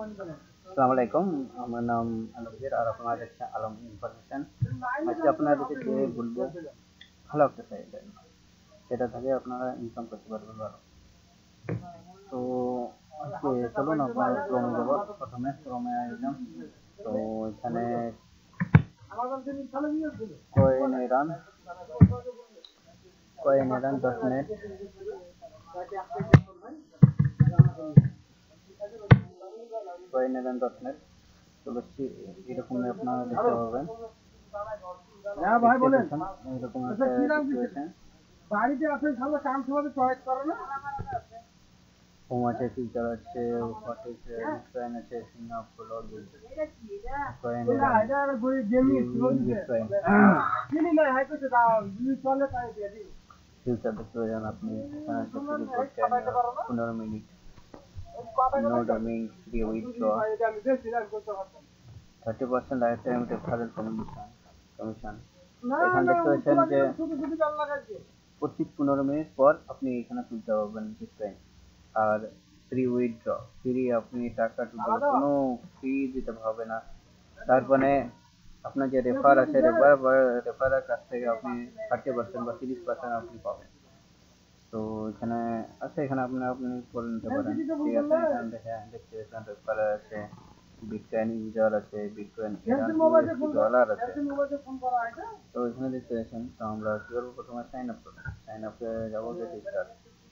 আসসালামাইকুম, আমার নাম আলমগীর আর আপনারা দেখছেন আলম ইনফরমেশন। আজকে আপনাদেরকে যে বলবো ভালো একটা সাইট, সেটা থেকে আপনারা ইনকাম করতে পারবেন ভালো। তো আজকে চলুন আপনার ক্রমে যাবো। প্রথমে ক্রমে আসলাম, তো এখানে কয়েন এরান .net তো বেশি এরকম আপনারা দেখতে পাবেন। হ্যাঁ ভাই বলেন, এরকম একটা সিচুয়েশন বাড়িতে আছে, ভালো কাম সবাই চয়েস করে না। হোম আছে, ফিউচার আছে, হোয়াটিস বিটকয়েন আছে, সিঙ্গাপুর লগইন কয়েন এটা গরি গেমিং বিটকয়েন চিনি না হাই কইতে দাও যদি চলে তাই দিয়ে দিই। ফিউচার দেখতে পারেন আপনি, এখানে শুরু করতে 15 মিনিট নো ডামিং, free withdraw, 30% life time referral commission. এখানে দেখতে পাচ্ছেন যে প্রতি 15 মিনিট পর আপনি এখানে তুলতে পারবেন বিটকয়েন। আর ফ্রি উইথড্র, ফ্রি আপনি টাকা তুলতে, কোনো ফি দিতে হবে না। তারপরে আপনার যে রেফার আছে, রেফারের কাছ থেকে আপনি 30% বা 30% আপনি পাবেন। তো এখানে আছে, এখানে আপনি করে নিতে পারেন। ঠিক আছে, এখানে দেখতে পাচ্ছেন রেফার আছে, বিটকয়েন ইউজার আছে, বিটকয়েন ডলার আছে। তো এখানে দেখতে পাচ্ছেন। তো আমরা কি করবো, প্রথমে সাইন আপ করবো। সাইন আপে যাবো, গেট স্টার্ট,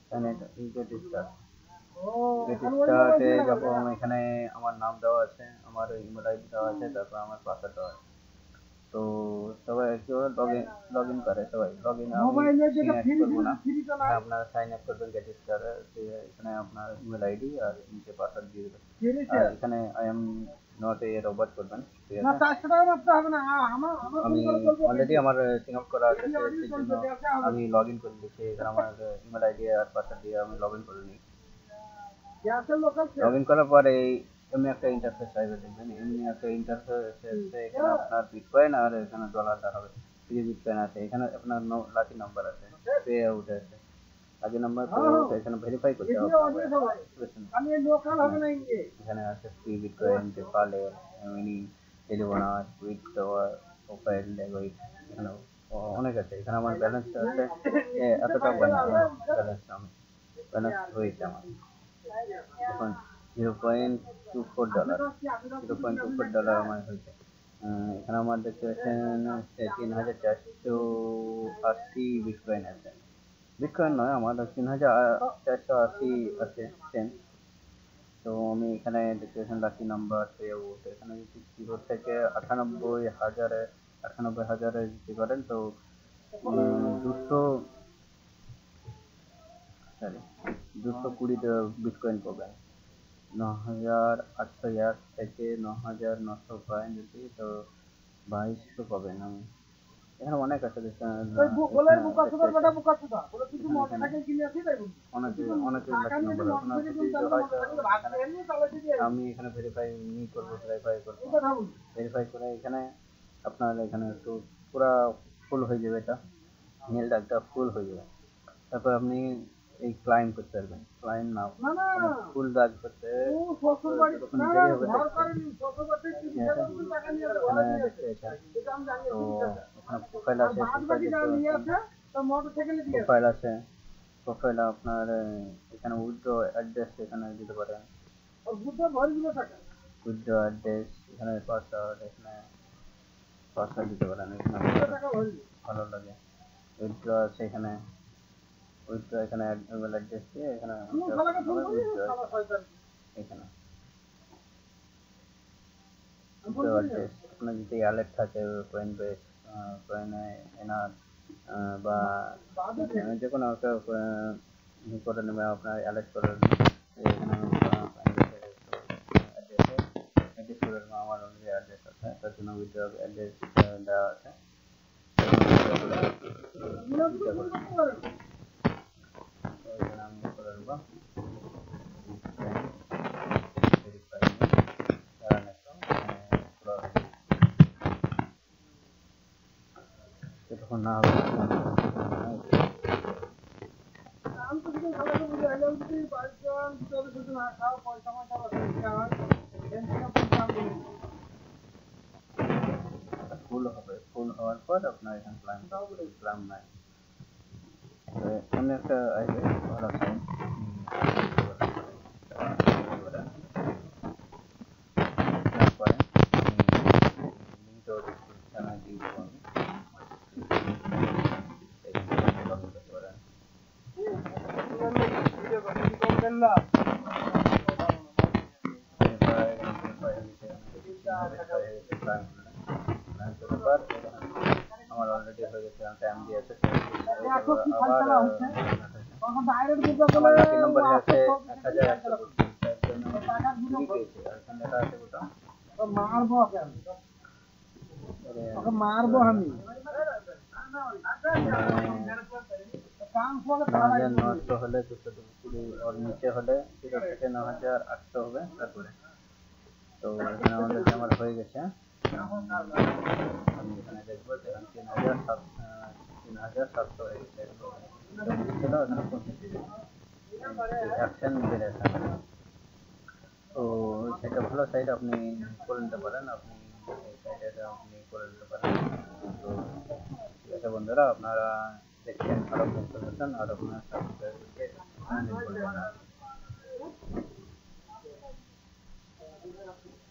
গেট স্টার্টে যাবো। এখানে আমার নাম দেওয়া আছে, আমার ইমেল আইডি দেওয়া আছে, তারপর আমার পাসওয়ার্ড দেওয়া আছে। তো সবাই একটু লগ ইন করে, সবাই লগ ইন করবো না, আপনারা সাইন আপ করবেন গেট স্টারে। এখানে আপনার ইমেল আইডি আর নিচে পাসওয়ার্ড দিয়ে দেবেন। আর এখানে I am not a robot করবেন। ঠিক আছে, আমি অলরেডি আমার সিং আপ করা আছে, সেই জন্য আমি লগ ইন করে দিচ্ছি। এখানে আমার ইমেল আইডি আর পাসওয়ার্ড দিয়ে আমি লগ ইন করে নিই। লগ ইন করার পরে এমনি একটা ইন্টারফেস আসবে, দেখবেন। এমনি একটা ইন্টারফেস এখানে আপনার বিটকয়েন আর এখানে ডলার দেখাবে। ফ্রি বিটকয়েন আছে, এখানে আপনার লাকি নাম্বার আছে, পে আউট আছে, লাকি নাম্বার পে আউট। এখানে ভেরিফাই করতে হবে। এখানে আছে ফ্রি বিটকয়েন, পেপালের, মিনি, টেলিবোনাস, উইথড্রয়াল, প্রোফাইল, লেগউইট, এখানে অনেক আছে। এখানে আমার ব্যালেন্স আছে এতটা ব্যালেন্স হয়েছে আমার এখন $0.24, $0.24 আমার হয়েছে। এখানে আমার দেখতে পাচ্ছেন 3480 বিটকয়েন আছে। বিটকয়েন নয়, আমার 3480 আছে সেন্ট। তো আমি এখানে দেখতে পাচ্ছেন লাকি নাম্বার পে আউট, এখানে যদি 0 থেকে 98,000 যদি করেন তো 220 বিটকয়েন পাবেন। 9801 থেকে 9900 পয়েন্ট যদি, তো 2200 পাবেন। আমি এখানে অনেক আছে, আমি এখানে ভেরিফাই করবো, ভেরিফাই করে এখানে আপনার এখানে একটু পুরা ফুল হয়ে যাবে, এটা নীল দাগটা ফুল হয়ে যাবে। তারপর আপনি এই ক্লাইম করতে পারবেন। ক্লাইম নাও ফুল দাগ করতে প্রোফাইল আছে, প্রোফাইল আপনার এখানে উইথড্র অ্যাড্রেস এখানে দিতে পারেন। উইথড্র অ্যাড্রেস, এখানে পাসওয়ার্ড, এখানে পাসওয়ার্ড দিতে পারেন। এখানে ভালো লাগে উইথড্র আছে, এখানে উইথড্র, এখানে ইমেল অ্যাড্রেস দিয়ে এখানে এখানে অ্যাড্রেস। আপনার যদি অ্যালার্ট থাকে কয়েন বেস, কয়েনে এনার বা যে কোনো একটা করে নেবে, আপনার অ্যালার্ট করে এখানে অ্যাড্রেস করে নেবে। আমার অলরেডি অ্যাড্রেস আছে, তার জন্য উইথড্র অ্যাড্রেস দেওয়া আছে। আমি করে নেব যতক্ষণ না হবে। পর আপনার এখানে ক্লাম নাই সামনে একটা আসবে ভালো সাইন তারপরে লিঙ্কটা জানা দিয়ে দেবো আমি করতে পারেন আমার অলরেডি হয়ে গেছে টাইম দিয়েছে আবার আমার লাকি নম্বর আছে 1100 পেয়েছে আর এখানে লেখা আছে কোটা মারবো কেন ওকে মারবো আমি নশো হলে 220 और नीचे হলে 0 থেকে 9800 হবে তারপরে তো এখানে আমাদের আমার হয়ে গেছে আমি এখানে দেখবো যে 3700 হয়ে গেছে ছিল এখানে পৌঁছেছে অ্যাকশন বেড়ে থাকে তো সেটা ভালো সাইড আপনি করে নিতে পারেন আপনি এই সাইডে আপনি করে নিতে পারেন তো ঠিক আছে বন্ধুরা আপনারা দেখছেন আরো ইনফরমেশন আর আপনার সাবস্ক্রাইব করতে